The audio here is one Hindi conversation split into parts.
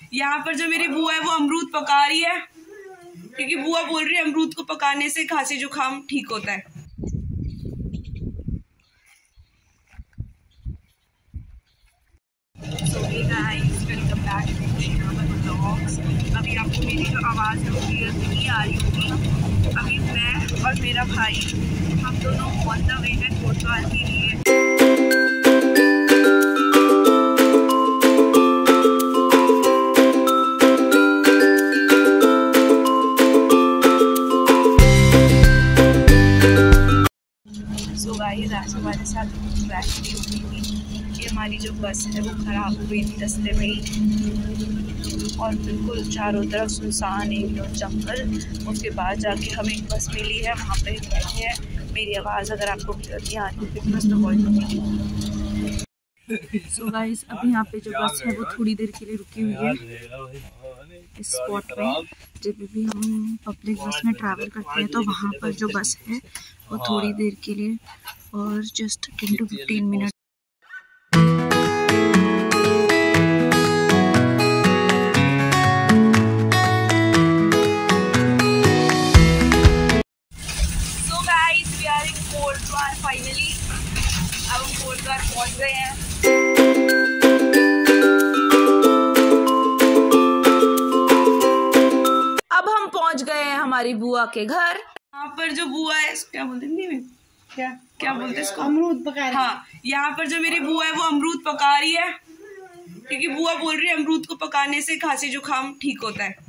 यहाँ पर जो मेरी बुआ है वो अमरूद पका रही है, क्योंकि बुआ बोल रही है अमरूद को पकाने से खांसी जुकाम ठीक होता है। अभी आपको मेरी जो आवाज़ है वो क्लियर नहीं आ रही होगी। अभी मैं और मेरा भाई हम दोनों ऑन द वे है कोटद्वार के लिए। सो गाइस, आज हमारे साथ ट्रैजेडी हो गई थी। ये हमारी जो बस है वो ख़राब हो गई थी रास्ते में ही, और बिल्कुल चारों तरफ सुनसान एरिया और जंगल। उसके बाद जाके हमें एक बस मिली है, वहाँ पे बैठे हैं। मेरी आवाज़ अगर आपको क्लियर नहीं आ रही है बस तो वॉइस होगी। सो गाइस, अभी यहाँ पे जो बस है वो थोड़ी देर के लिए रुकी हुई है इस स्पॉट पे। जब भी हम पब्लिक बस में ट्रैवल करते हैं तो वहाँ पर जो बस है वो थोड़ी देर के लिए और just 10 to 15 minute. Kotdwar finally अब हम कोटद्वार पहुंच गए हैं। अब हम पहुंच गए हैं हमारी बुआ के घर। यहाँ पर जो बुआ है क्या बोलते हैं हिंदी में, क्या बोलते हैं इसको? अमरूद पका रही है। हाँ, यहाँ पर जो मेरी बुआ है वो अमरूद पका रही है, क्योंकि बुआ बोल रही है अमरूद को पकाने से खांसी जुकाम ठीक होता है।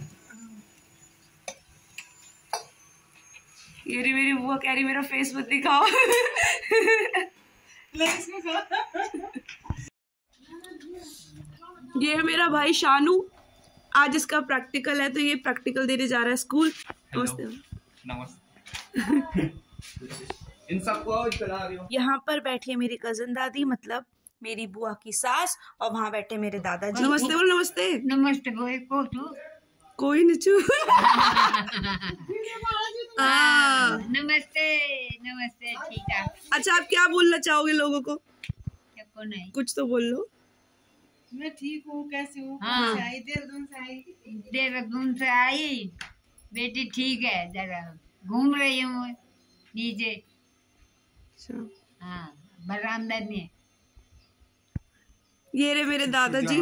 ये मेरी बुआ कह रही मेरा फेस मत दिखाओ। ये है मेरा भाई शानू, आज इसका प्रैक्टिकल है तो ये प्रैक्टिकल देने जा रहा है स्कूल। नमस्ते। इन सबको यहाँ पर बैठी है मेरी कजन दादी, मतलब मेरी बुआ की सास, और वहाँ बैठे मेरे दादाजी। नमस्ते बोलो। नमस्ते। नमस्ते कोई नचू। नमस्ते नमस्ते, ठीक है। अच्छा, आप क्या बोलना चाहोगे लोगों को? नहीं, कुछ तो बोल लो। मैं ठीक हूँ, कैसे हूँ? हाँ। देहरादून से आई बेटी, ठीक है, जरा घूम रही हूँ नीचे। हाँ, बरामदा में। ये रे मेरे दादाजी।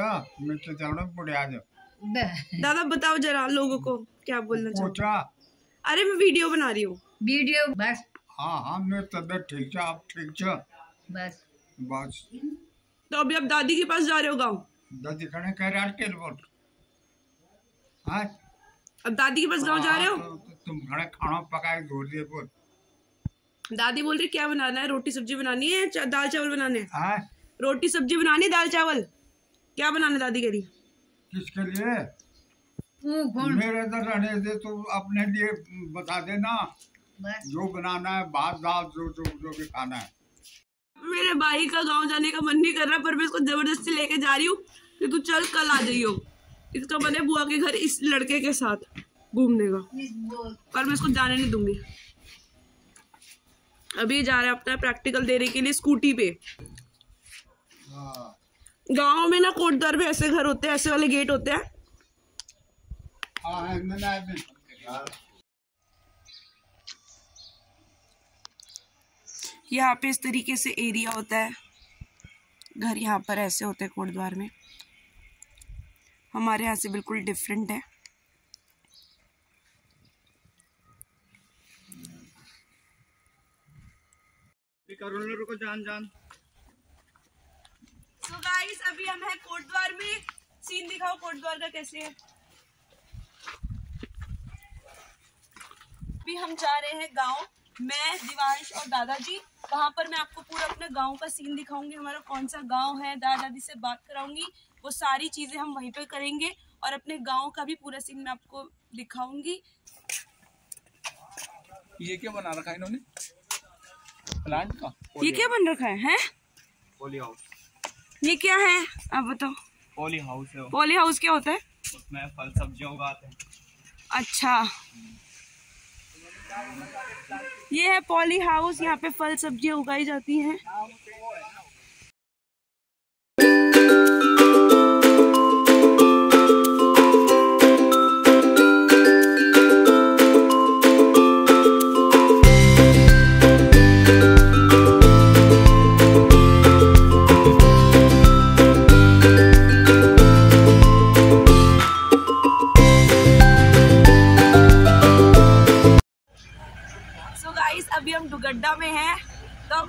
दादा बताओ जरा लोगों को क्या बोलना चाहो? अरे मैं वीडियो बना रही हूँ। वीडियो बस। हाँ, मेरी तबीयत ठीक है, आप ठीक है? बस। तो अभी आप दादी के पास जा रहे हो गाँव? दादी खड़े कह रहे टेलीफोन। हाँ, अब दादी के पास गाँव जा रहे हो? तुम खड़े खाना पकाए धो दिए बोल। दादी बोल रही क्या बनाना है? रोटी सब्जी बनानी है, दाल चावल बनाने हैं? रोटी सब्जी बनानी, दाल चावल क्या बनाना है दादी कह रही? किसके लिए? मेरे इधर रहने दे, तो अपने लिए बता देना जो बनाना है, भात दाल जो भी खाना है। मेरे भाई का गांव जाने का मन नहीं कर रहा, पर मैं इसको जबरदस्ती लेके जा रही हूँ कि तू चल कल आ जाइयो। इसका मन है बुआ के घर इस लड़के के साथ घूमने का, पर मैं इसको जाने नहीं दूंगी। अभी जा रहा है अपना प्रैक्टिकल देने के लिए स्कूटी पे। गांव में ना कोटद्वार में ऐसे घर होते हैं, ऐसे वाले गेट होते हैं। यहाँ पे इस तरीके से एरिया होता है, घर यहाँ पर ऐसे होते हैं कोटद्वार में। हमारे यहाँ से बिल्कुल डिफरेंट है। रुको जान। So guys, अभी हम हैं कोटद्वार में। सीन दिखाओ कोटद्वार का कैसे है। अभी हम जा रहे हैं गांव, मैं, दिवांश और दादाजी। वहां पर मैं आपको पूरा अपने गांव का सीन दिखाऊंगी, हमारा कौन सा गांव है, दादा दादी से बात कराऊंगी, वो सारी चीजें हम वहीं पे करेंगे, और अपने गांव का भी पूरा सीन मैं आपको दिखाऊंगी। ये क्या बना रखा है इन्होंने प्लांट का? ये क्या बन रखा है? Poly house. ये क्या है आप बताओ? पॉली हाउस है। पॉली हाउस क्या होता है? उसमें फल सब्जियां उगाते हैं। अच्छा, ये है पॉली हाउस, यहाँ पे फल सब्जियां उगाई जाती हैं।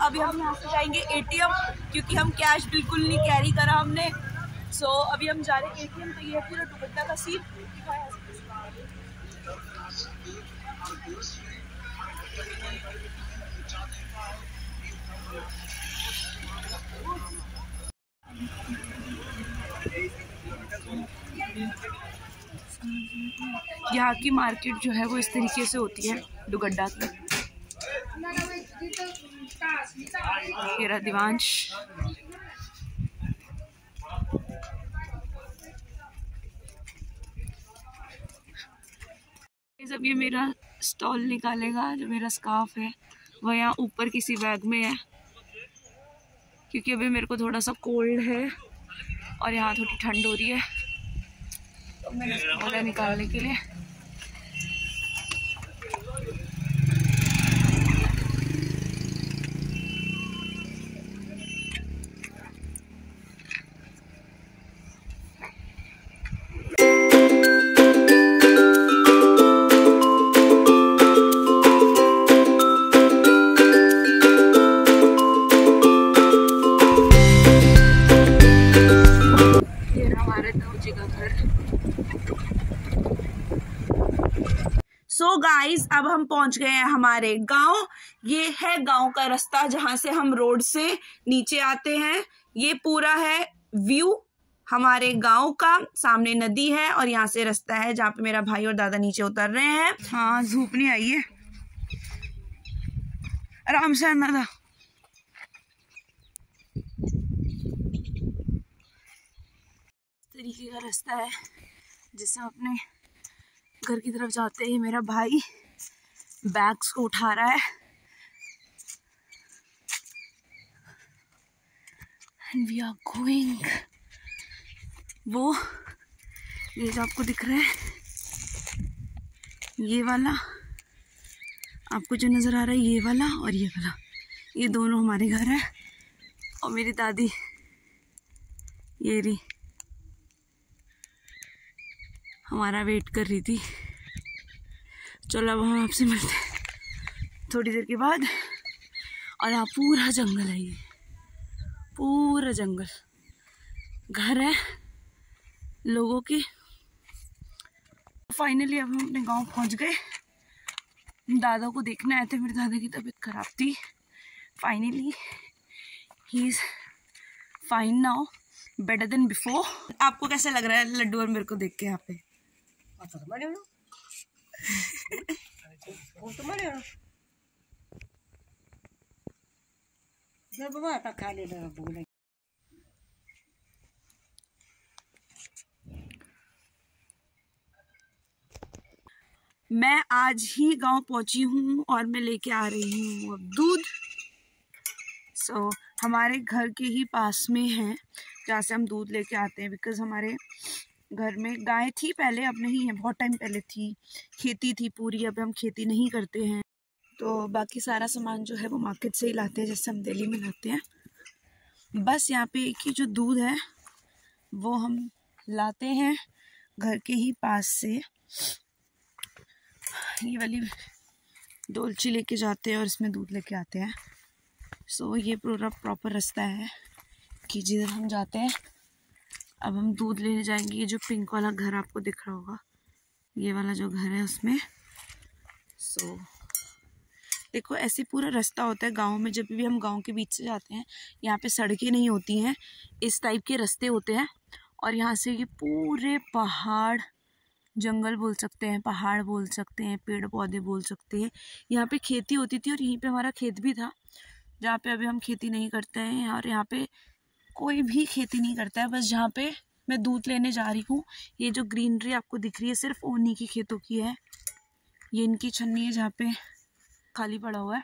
अभी हम यहाँ से जाएंगे ATM, क्योंकि हम कैश बिल्कुल नहीं कैरी करा हमने। सो अभी हम जा रहे हैं ATM। तो ये है पूरा दुपट्टा का सीन। यहाँ की मार्केट जो है वो इस तरीके से होती है दुगड्डा की। मेरा दिवांश जब ये मेरा स्टॉल निकालेगा, जो मेरा स्कार्फ है वो यहाँ ऊपर किसी बैग में है, क्योंकि अभी मेरे को थोड़ा सा कोल्ड है और यहाँ थोड़ी ठंड हो रही है, तो मैंने इसको बोला निकालने के लिए। सो गाइस, अब हम पहुंच गए हैं हमारे गांव। ये है गांव का रास्ता जहां से हम रोड से नीचे आते हैं। ये पूरा है व्यू हमारे गांव का। सामने नदी है और यहाँ से रास्ता है जहाँ पे मेरा भाई और दादा नीचे उतर रहे हैं। हाँ, धूप नहीं आई है, आराम से आना था। तरीके का रास्ता है जिससे हम अपने घर की तरफ जाते ही मेरा भाई बैग्स को उठा रहा है। And we are going। वो ये जो आपको दिख रहा है, ये वाला आपको जो नजर आ रहा है, ये वाला और ये वाला, ये दोनों हमारे घर है। और मेरी दादी ये रही हमारा वेट कर रही थी। चलो अब हम आपसे मिलते हैं थोड़ी देर के बाद। और यहाँ पूरा जंगल है, ये पूरा जंगल, घर है लोगों की। फाइनली अब हम अपने गांव पहुंच गए। दादा को देखने आए थे, मेरे दादा की तबीयत खराब थी। Finally he is fine now, better than before. आपको कैसा लग रहा है लड्डू और मेरे को देख के यहाँ पे? मैं आज ही गांव पहुंची हूँ और मैं लेके आ रही हूँ अब दूध। सो हमारे घर के ही पास में है जहाँ से हम दूध लेके आते हैं, बिकॉज हमारे घर में गाय थी पहले, अब नहीं है, बहुत टाइम पहले थी। खेती थी पूरी, अब हम खेती नहीं करते हैं, तो बाकी सारा सामान जो है वो मार्केट से ही लाते हैं, जैसे हम दिल्ली में लाते हैं। बस यहाँ पे एक ही जो दूध है वो हम लाते हैं घर के ही पास से। ये वाली डोलची लेके जाते हैं और इसमें दूध लेके आते हैं। सो ये पूरा प्रॉपर रास्ता है कि जिधर हम जाते हैं। अब हम दूध लेने जाएंगे। ये जो पिंक वाला घर आपको दिख रहा होगा, ये वाला जो घर है उसमें। सो देखो, ऐसे पूरा रास्ता होता है गांव में। जब भी हम गांव के बीच से जाते हैं, यहाँ पे सड़कें नहीं होती हैं, इस टाइप के रास्ते होते हैं। और यहाँ से ये पूरे पहाड़, जंगल बोल सकते हैं, पहाड़ बोल सकते हैं, पेड़ पौधे बोल सकते हैं। यहाँ पे खेती होती थी और यहीं पे हमारा खेत भी था, जहाँ पे अभी हम खेती नहीं करते हैं। और यहाँ पे कोई भी खेती नहीं करता है। बस जहाँ पे मैं दूध लेने जा रही हूँ, ये जो ग्रीनरी आपको दिख रही है सिर्फ उन्हीं की खेतों की है। ये इनकी छन्नी है जहाँ पे खाली पड़ा हुआ है।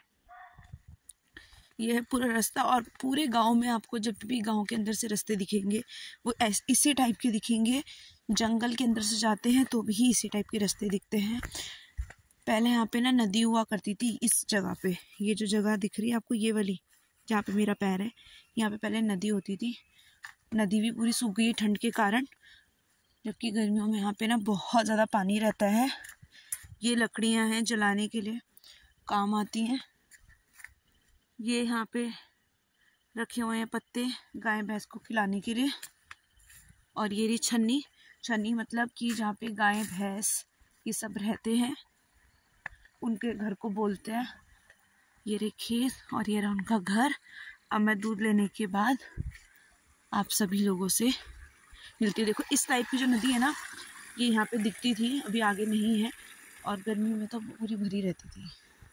ये है पूरा रास्ता। और पूरे गांव में आपको जब भी गांव के अंदर से रास्ते दिखेंगे वो इसी टाइप के दिखेंगे। जंगल के अंदर से जाते हैं तो भी इसी टाइप के रास्ते दिखते हैं। पहले यहाँ पे ना नदी हुआ करती थी इस जगह पे। ये जो जगह दिख रही है आपको, ये वाली जहाँ पे मेरा पैर है, यहाँ पे पहले नदी होती थी। नदी भी पूरी सूख गई है ठंड के कारण, जबकि गर्मियों में यहाँ पे ना बहुत ज़्यादा पानी रहता है। ये लकड़ियाँ हैं जलाने के लिए, काम आती हैं। ये यहाँ पे रखे हुए हैं पत्ते गाय भैंस को खिलाने के लिए। और ये रही छन्नी। छन्नी मतलब कि जहाँ पे गाय भैंस ये सब रहते हैं उनके घर को बोलते हैं। ये रही खेत और ये रहा उनका घर। अब मैं दूध लेने के बाद आप सभी लोगों से मिलती हूँ। देखो इस टाइप की जो नदी है ना, ये यहाँ पे दिखती थी, अभी आगे नहीं है। और गर्मी में तो पूरी भरी रहती थी।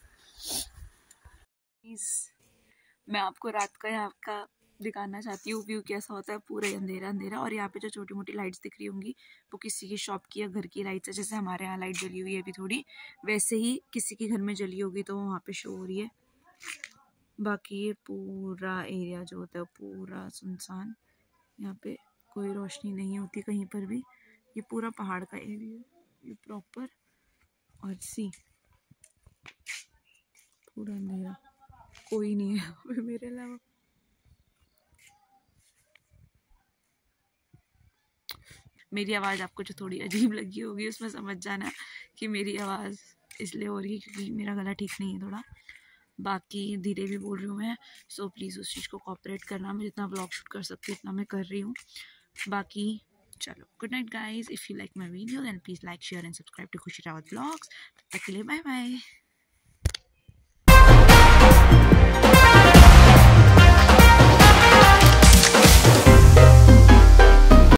मैं आपको रात का यहाँ का दिखाना चाहती हूँ व्यू कैसा होता है। पूरा अंधेरा अंधेरा। और यहाँ पे जो छोटी मोटी लाइट्स दिख रही होंगी वो किसी की शॉप की या घर की लाइट्स है। जैसे हमारे यहाँ लाइट जली हुई है अभी थोड़ी, वैसे ही किसी के घर में जली होगी तो वहाँ पे शो हो रही है। बाकी ये पूरा एरिया जो होता है पूरा सुनसान। यहाँ पे कोई रोशनी नहीं होती कहीं पर भी। ये पूरा पहाड़ का एरिया ये प्रॉपर। और सी पूरा अंधेरा, कोई नहीं है मेरे अलावा। मेरी आवाज़ आपको जो थोड़ी अजीब लगी होगी उसमें समझ जाना कि मेरी आवाज़ इसलिए हो रही है क्योंकि मेरा गला ठीक नहीं है थोड़ा। बाकी धीरे भी बोल रही हूँ मैं, सो प्लीज़ उस चीज़ को कोऑपरेट करना। मैं जितना व्लॉग शूट कर सकती हूँ उतना मैं कर रही हूँ। बाकी चलो, good night guys. If you like my video then please like share and subscribe to Khushi Rawat vlogs. तब तक के लिए बाय बाय।